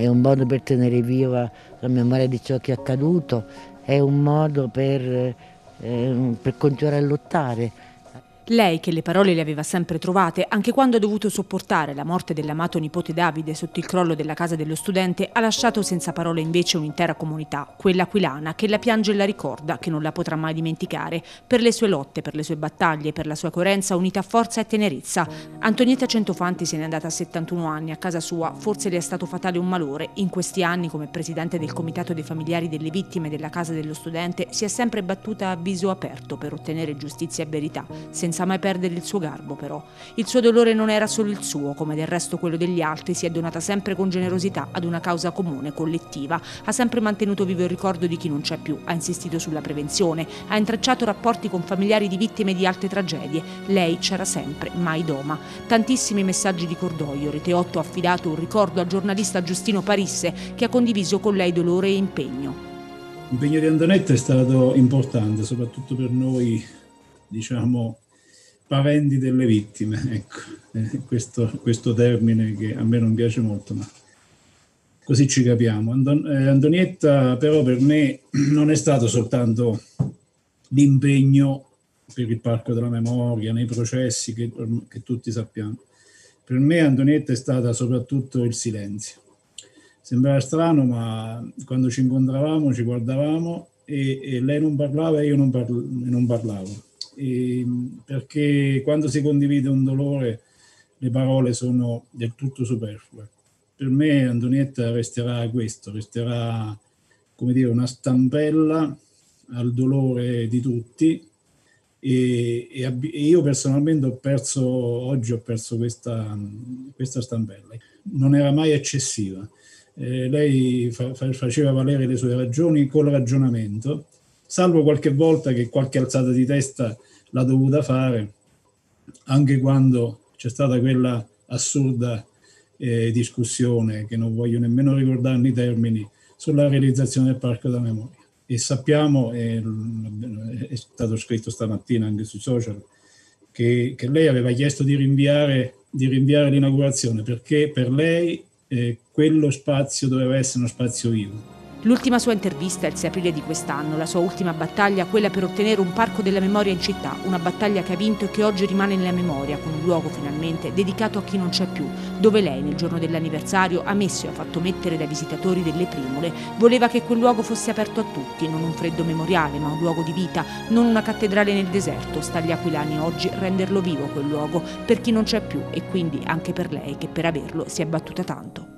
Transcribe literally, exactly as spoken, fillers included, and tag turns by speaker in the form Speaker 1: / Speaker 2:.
Speaker 1: È un modo per tenere viva la memoria di ciò che è accaduto, è un modo per, eh, per continuare a lottare.
Speaker 2: Lei, che le parole le aveva sempre trovate, anche quando ha dovuto sopportare la morte dell'amato nipote Davide sotto il crollo della casa dello studente, ha lasciato senza parole invece un'intera comunità, quella aquilana, che la piange e la ricorda, che non la potrà mai dimenticare, per le sue lotte, per le sue battaglie, per la sua coerenza unita a forza e tenerezza. Antonietta Centofanti se n'è andata a settantuno anni, a casa sua, forse le è stato fatale un malore. In questi anni, come presidente del comitato dei familiari delle vittime della casa dello studente, si è sempre battuta a viso aperto per ottenere giustizia e verità, senza mai perdere il suo garbo però. Il suo dolore non era solo il suo, come del resto quello degli altri, si è donata sempre con generosità ad una causa comune, collettiva, ha sempre mantenuto vivo il ricordo di chi non c'è più, ha insistito sulla prevenzione, ha intrecciato rapporti con familiari di vittime di altre tragedie. Lei c'era sempre, mai doma. Tantissimi messaggi di cordoglio. Rete otto ha affidato un ricordo al giornalista Giustino Parisse, che ha condiviso con lei dolore e impegno.
Speaker 3: L'impegno di Antonietta è stato importante, soprattutto per noi, diciamo, parenti delle vittime, ecco, eh, questo, questo termine che a me non piace molto, ma così ci capiamo. Anton- eh, Antonietta però per me non è stato soltanto l'impegno per il Parco della Memoria, nei processi che, che tutti sappiamo. Per me Antonietta è stata soprattutto il silenzio. Sembrava strano, ma quando ci incontravamo, ci guardavamo e, e lei non parlava e io non, parlo, non parlavo. E perché quando si condivide un dolore le parole sono del tutto superflue. Per me Antonietta resterà questo, resterà, come dire, una stampella al dolore di tutti e, e, e io personalmente ho perso, oggi ho perso questa, questa stampella. Non era mai eccessiva, eh, lei fa, fa, faceva valere le sue ragioni col ragionamento, salvo qualche volta che qualche alzata di testa l'ha dovuta fare, anche quando c'è stata quella assurda eh, discussione, che non voglio nemmeno ricordarne i termini, sulla realizzazione del Parco della Memoria. E sappiamo, eh, è stato scritto stamattina anche sui social, che, che lei aveva chiesto di rinviare, di rinviare l'inaugurazione, perché per lei eh, quello spazio doveva essere uno spazio vivo.
Speaker 2: L'ultima sua intervista è il sei aprile di quest'anno, la sua ultima battaglia, quella per ottenere un parco della memoria in città, una battaglia che ha vinto e che oggi rimane nella memoria, con un luogo finalmente dedicato a chi non c'è più, dove lei nel giorno dell'anniversario ha messo e ha fatto mettere dai visitatori delle primule. Voleva che quel luogo fosse aperto a tutti, non un freddo memoriale, ma un luogo di vita, non una cattedrale nel deserto. Sta agli aquilani oggi renderlo vivo quel luogo, per chi non c'è più e quindi anche per lei che per averlo si è battuta tanto.